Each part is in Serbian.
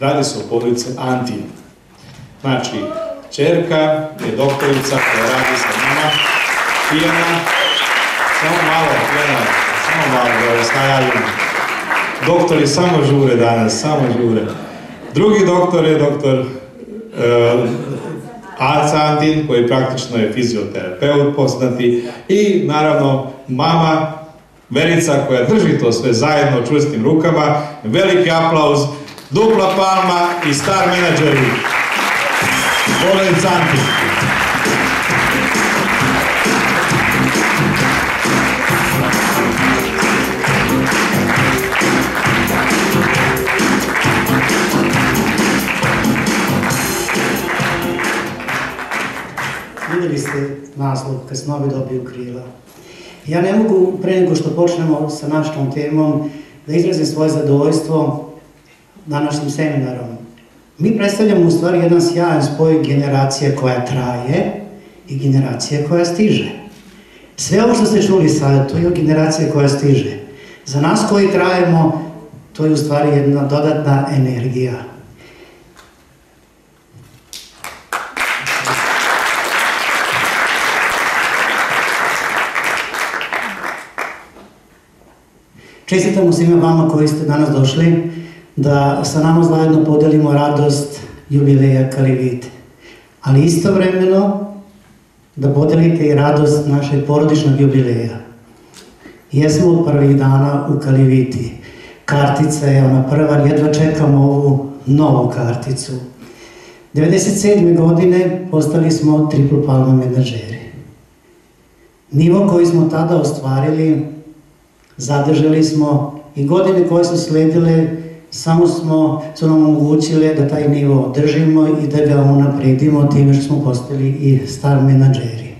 Radi se o porodici Antin. Znači, ćerka je doktorica koja radi sa nama, Tijana, samo malo, da vas najavim. Doktori samo žure danas, samo žure. Drugi doktor je doktor Aca Antin, koji praktično je fizioterapeut poznati, i naravno mama Verica koja drži to sve zajedno čvrstim rukama. Veliki aplauz, dupla palma i star menadžeri. Porodica Antin. Vidjeli ste naslov kad snovi dobiju krila. Ja ne mogu, pre nego što počnemo sa našom temom, da izrazim svoje zadovoljstvo današnjim seminarom. Mi predstavljamo u stvari jedan sjajan spoj generacije koja traje i generacije koja stiže. Sve ovo što ste čuli sada, to je generacija koja stiže. Za nas koji trajemo, to je u stvari jedna dodatna energija. Čestitamo svima vama koji ste danas došli da sa nama zajedno podelimo radost jubileja Kalivite. Ali istovremeno da podelite i radost našeg porodičnog jubileja. Jesmo od prvih dana u Kaliviti. Kartica je ona prva, jedva čekamo ovu novu karticu. 1997. godine postali smo Triple Palma menadžeri. Nivo koji smo tada ostvarili zadržali smo i godine koje su sledile samo su nam omogućile da taj nivo održimo i da ga unapredimo time što smo postali i star menadžeri.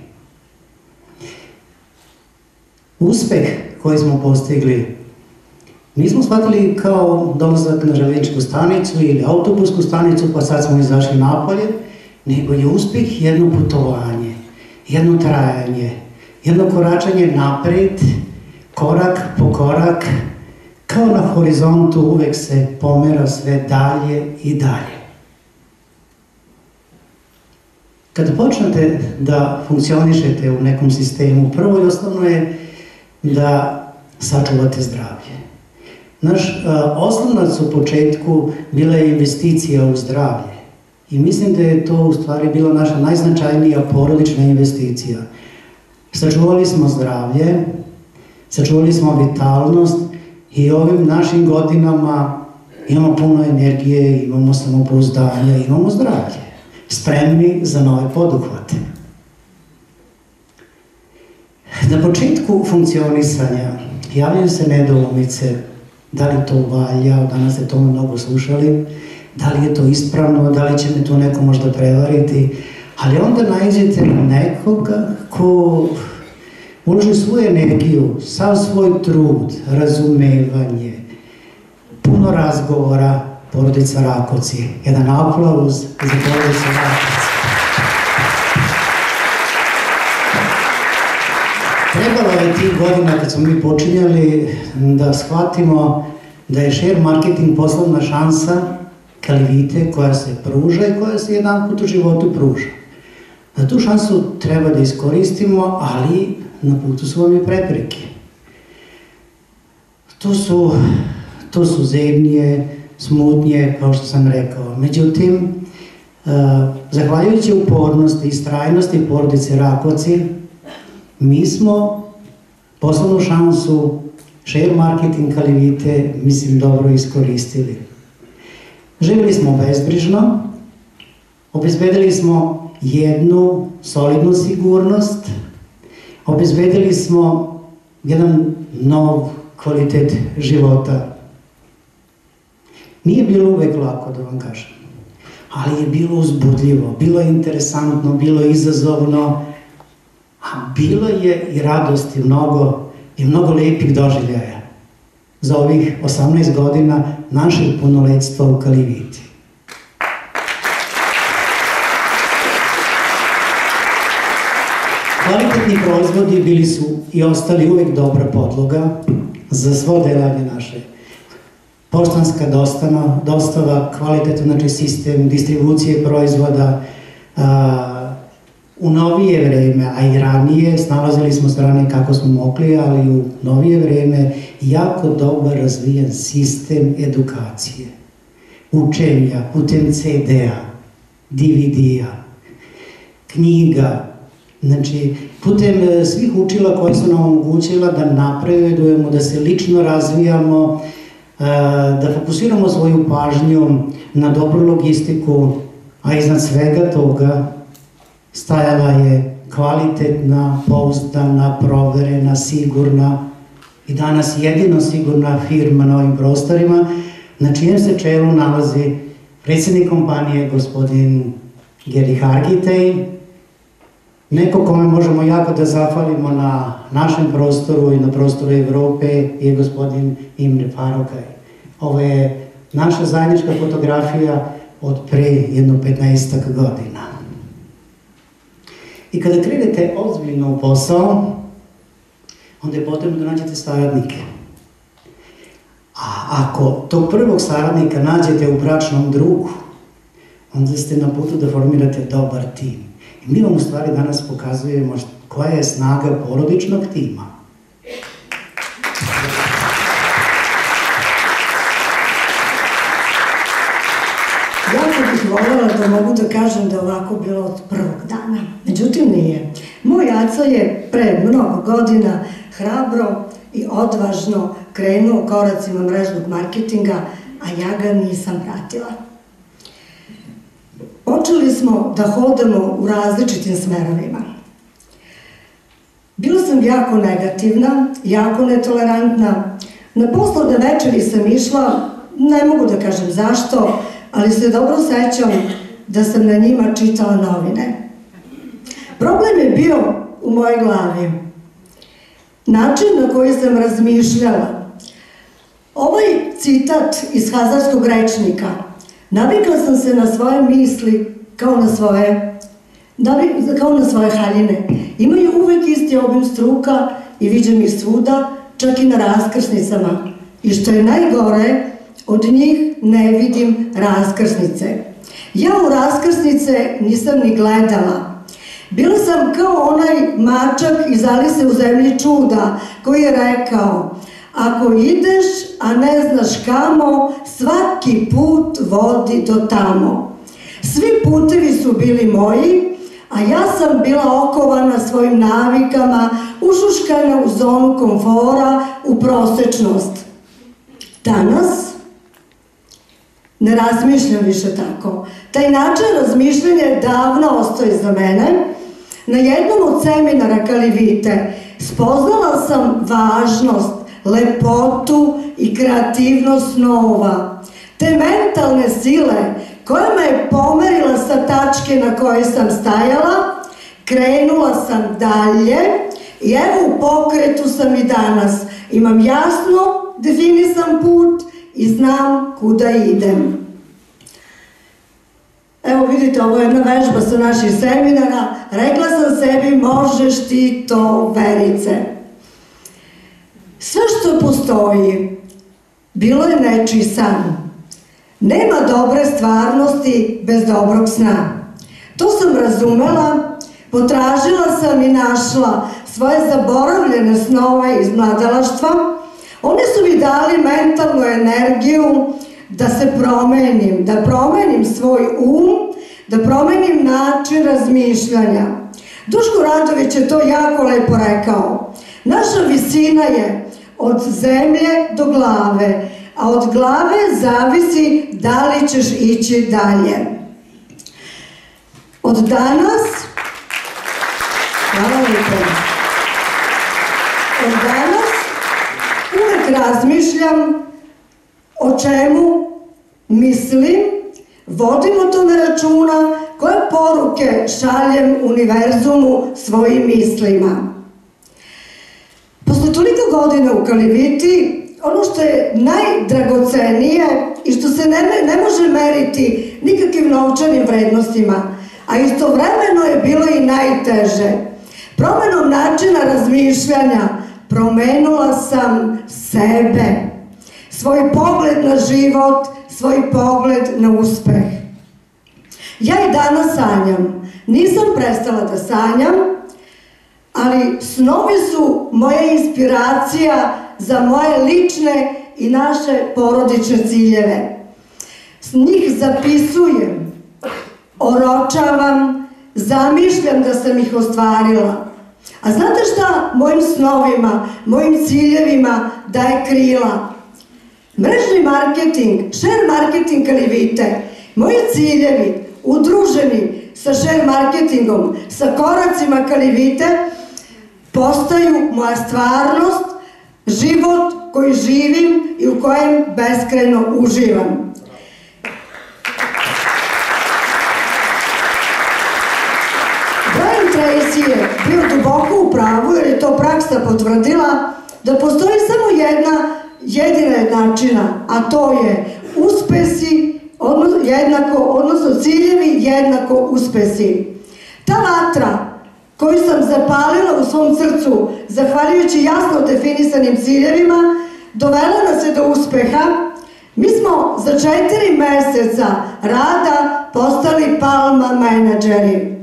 Uspeh koji smo postigli nismo shvatili kao dolazak na železničku stanicu ili autobusku stanicu pa sad smo izašli napolje, nego je uspeh jedno putovanje, jedno trajanje, jedno koračanje napred, korak po korak, kao na horizontu uvek se pomera sve dalje i dalje. Kada počnete da funkcionišete u nekom sistemu, prvo i osnovno je da sačuvate zdravlje. Naš osnovnac u početku bila je investicija u zdravlje i mislim da je to u stvari bila naša najznačajnija porodična investicija. Sačuvali smo zdravlje, sačuvali smo vitalnost i ovim našim godinama imamo puno energije, imamo samopouzdanje, imamo zdravlje, spremni za nove poduhvate. Na početku funkcionisanja javljaju se nedoumice, da li to valja, danas ste to mnogo slušali, da li je to ispravno, da li će me to neko možda prevariti, ali onda naiđete na nekoga ko uloži svoju energiju, sav svoj trud, razumevanje, puno razgovora, porodica Rakovci. Jedan aplauz za porodicu Rakovci. Trebalo je tih godina kad smo mi počinjali da shvatimo da je share marketing poslovna šansa Kalivite koja se pruža i koja se jedan put u životu pruža. Da tu šansu treba da iskoristimo, ali na putu su vam i prepreke. To su zebnje, smutnje, kao što sam rekao. Međutim, zahvaljujući upornosti i istrajnosti porodice Rakovci, mi smo poslovnu šansu share marketing Kalivite, mislim, dobro iskoristili. Živjeli smo bezbrižno, obezbedili smo jednu solidnu sigurnost, obezbedili smo jedan nov kvalitet života. Nije bilo uvek lako, da vam kažem, ali je bilo uzbudljivo, bilo je interesantno, bilo je izazovno, a bilo je i radosti mnogo i mnogo lepih doživljaja za ovih 18 godina našeg punoletstva u Kaliviti. Kvalitetni proizvodi bili su i ostali uvek dobra podloga za svo delanje naše poštanska dostava, kvalitetno, znači sistem distribucije proizvoda. U novije vreme, a i ranije, snalazili smo strane kako smo mogli, ali u novije vreme jako dobar razvijen sistem edukacije, učenja putem CD-a, DVD-a, knjiga, znači putem svih učila koje su nam omogućila da napredujemo, da se lično razvijamo, da fokusiramo svoju pažnju na dobru logistiku, a iznad svega toga stajala je kvalitetna, pouzdana, proverena, sigurna i danas jedino sigurna firma na ovim prostorima, na čijem se čelu nalazi predsjednik kompanije, gospodin Geri Hargitej, neko kome možemo jako da zahvalimo na našem prostoru i na prostoru Evrope je gospodin Imre Farokaj. Ovo je naša zajednička fotografija od pre jedno 15 godina. I kada krenete ozbiljno u posao, onda je potrebno da nađete saradnike. A ako tog prvog saradnika nađete u bračnom drugu, onda ste na putu da formirate dobar tim. I mi vam u stvari danas pokazujemo koja je snaga porodičnog tima. Jako bih voljela da mogu da kažem da je ovako bilo od prvog dana. Međutim, nije. Moj aca je pre mnogo godina hrabro i odvažno krenuo koracima mrežnog marketinga, a ja ga nisam pratila. Počeli smo da hodamo u različitim smerovima. Bila sam jako negativna, jako netolerantna. Na poslovne večeri sam išla, ne mogu da kažem zašto, ali se dobro sećam da sam na njima čitala novine. Problem je bio u mojoj glavi. Način na koji sam razmišljala. Ovaj citat iz Hazarskog rečnika. Navikla sam se na svoje misli kao na svoje haljine. Imaju uvek isti obim struka i viđem ih svuda, čak i na raskrsnicama. I što je najgore, od njih ne vidim raskrsnice. Ja u raskrsnice nisam ni gledala. Bila sam kao onaj mačak iz Alice u zemlji čuda koji je rekao: ako ideš, a ne znaš kamo, svaki put vodi do tamo. Svi putevi su bili moji, a ja sam bila okovana svojim navikama, ušuškana u zonu komfora, u prosečnost. Danas ne razmišljam više tako. Taj način razmišljanja davno ostaje za mene. Na jednom od seminara Kalivite spoznala sam važnost, lepotu i kreativnost snova, te mentalne sile koja me je pomerila sa tačke na kojoj sam stajala, krenula sam dalje i evo u pokretu sam i danas. Imam jasno definisan put i znam kuda idem. Evo vidite, ovo je jedna vežba sa naših seminara. Rekla sam sebi, možeš ti to, Verice. Sve što postoji, bilo je nečiji san. Nema dobre stvarnosti bez dobrog sna. To sam razumela, potražila sam i našla svoje zaboravljene snove iz mladalaštva. One su mi dali mentalnu energiju da se promenim, da promenim svoj da promenim način razmišljanja. Duško Radović je to jako lepo rekao. Naša visina je od zemlje do glave, a od glave zavisi da li ćeš ići dalje. Od danas, uvek razmišljam o čemu mislim, vodim o tome računa, koje poruke šaljem univerzumu svojim mislima. Posle toliko godina u Kaliviti, ono što je najdragocenije i što se ne može meriti nikakvim novčanim vrednostima, a istovremeno je bilo i najteže. Promenom načina razmišljanja promenula sam sebe. svoj pogled na život, svoj pogled na uspeh. Ja i danas sanjam. Nisam prestala da sanjam, ali snovi su moja inspiracija za moje lične i naše porodične ciljeve. Njih zapisujem, oročavam, zamišljam da sam ih ostvarila. A znate šta mojim snovima, mojim ciljevima daje krila? Mrežni marketing, share marketing Kalivite, moji ciljevi udruženi sa share marketingom, sa koracima Kalivite, postaju moja stvarnost, život koji živim i u kojem beskrajno uživam. Brian Tracy je bio duboko u pravu, jer je to praksa potvrdila, da postoji samo jedna jedina jednačina, a to je uspesi odnosno ciljevi jednako uspesi. Ta vatra koju sam zapalila u svom srcu, zahvaljujući jasno definisanim ciljevima, dovela nas je do uspeha. Mi smo za 4 meseca rada postali Palma menadžeri.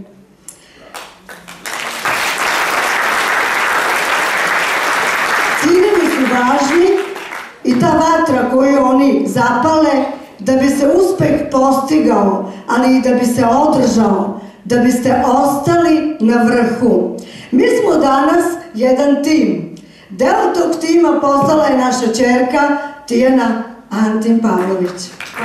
Ciljevi su važni i ta vatra koju oni zapale, da bi se uspeh postigao, ali i da bi se održao, da biste ostali na vrhu. Mi smo danas jedan tim. Deo tog tima postala je naša ćerka Tijana Antin Pavlović.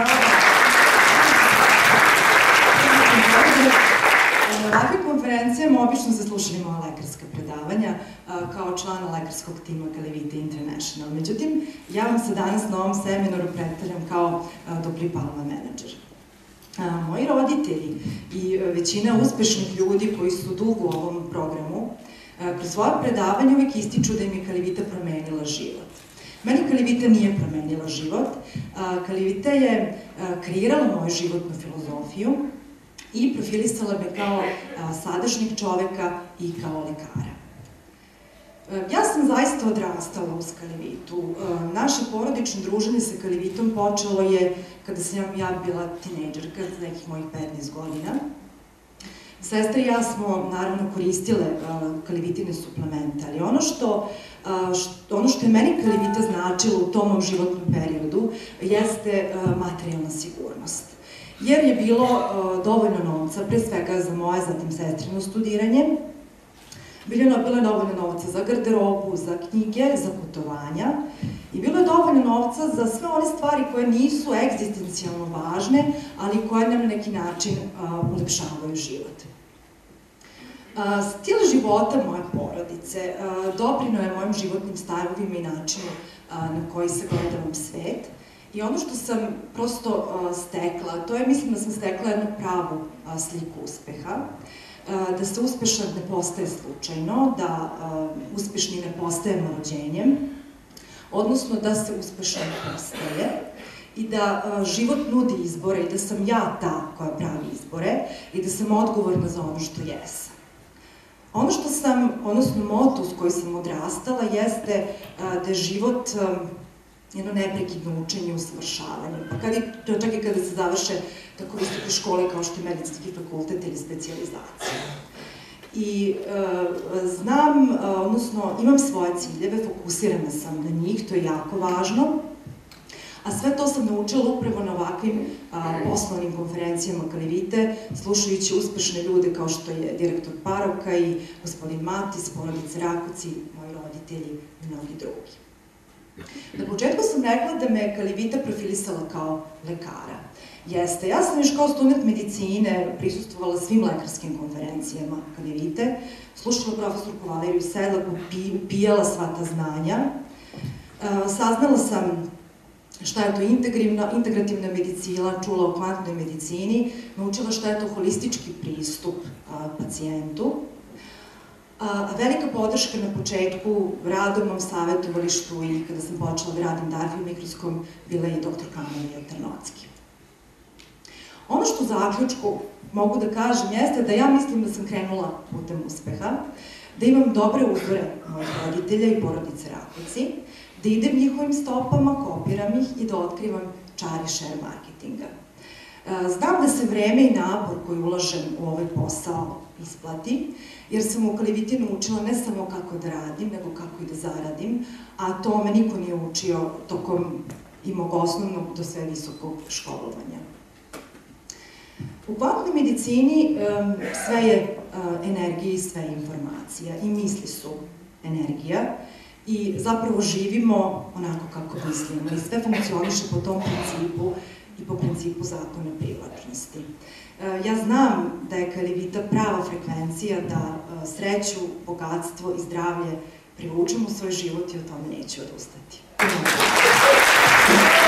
Na ovakvim konferencijama obično se slušaju moja lekarska predavanja kao člana lekarskog tima Kalivite International. Međutim, ja vam se danas na ovom seminaru predstavljam kao dobri Palma menadžer. Moji roditelji i većina uspešnih ljudi koji su dugo u ovom programu, kroz svoje predavanje uvijek ističu da im je Kalivita promenila život. Meni Kalivita nije promenila život. Kalivita je kreirala moju životnu filozofiju i profilisala me kao sadašnjeg čoveka i kao lekara. Ja sam zaista odrastala uz Kalivitu. Naše porodično druženje sa Kalivitom počelo je kada sam ja bila tinejdžerka, nekih mojih 15 godina. Sestra i ja smo naravno koristile Kalivitine suplemente, ali ono što je meni Kalivita značila u tom mom životnom periodu jeste materijalna sigurnost. Jer je bilo dovoljno novca, pre svega za moje, zatim sestrino studiranje, bilo je dovoljno novca za garderobu, za knjige, za putovanja i bilo je dovoljno novca za sve one stvari koje nisu egzistencijalno važne, ali koje nam na neki način ulepšavaju život. Stil života moje porodice doprineo je mojim životnim stavovima i načinu na koji se gledam svet. I ono što sam prosto stekla, to je, mislim da sam stekla jednu pravu sliku uspeha, da se uspešan ne postaje slučajno, da uspešni ne postajemo rođenjem, odnosno da se uspešan postaje i da život nudi izbore i da sam ja ta koja pravi izbore i da sam odgovorna za ono što jesam. Ono što sam, odnosno moto s koji sam odrastala jeste da je život jedno neprekidno učenje i usavršavanje. Pa čak i kada se završe tako visoke škole kao što je medicinski fakultet ili specijalizacija. I znam, odnosno imam svoje ciljeve, fokusirana sam na njih, to je jako važno. A sve to sam naučila upravo na ovakvim poslovnim konferencijama Kalivite, slušajući uspešne ljude kao što je direktor Paroka i gospodin Matis, porodice Rakuci, moji roditelji i mnogi drugi. Na početku sam rekla da me Kalivita profilisala kao lekara. Jeste, ja sam još kao student medicine prisustvovala svim lekarskim konferencijama Kalivite, slušala profesorku Valeriju Sedlaku, pijala sva ta znanja, saznala sam šta je to integrativna medicina, čula o kvantnoj medicini, naučila šta je to holistički pristup pacijentu. Velika podrška na početku rada u mom savjetovalištu i kada sam počela da radim Darviju mikroskop bila je i dr. Kamalija Trnocki. Ono što u zaključku mogu da kažem jeste da ja mislim da sam krenula putem uspeha. da imam dobre uzore mojih roditelja i porodice Rakovci, da idem njihovim stopama, kopiram ih i da otkrivam čari share marketinga. Znam da se vreme i napor koji ulažem u ovaj posao isplati, jer sam u Kaliviti naučila ne samo kako da radim, nego kako i da zaradim, a to me niko nije učio tokom i mog osnovnog do sve visokog školovanja. U kvantnoj medicini sve je energija i sve je informacija i misli su energija i zapravo živimo onako kako mislimo i sve funkcioniše po tom principu i po principu zakona privlačnosti. Ja znam da je Kalivita prava frekvencija da sreću, bogatstvo i zdravlje privučemo u svoj život i o tome neću odustati.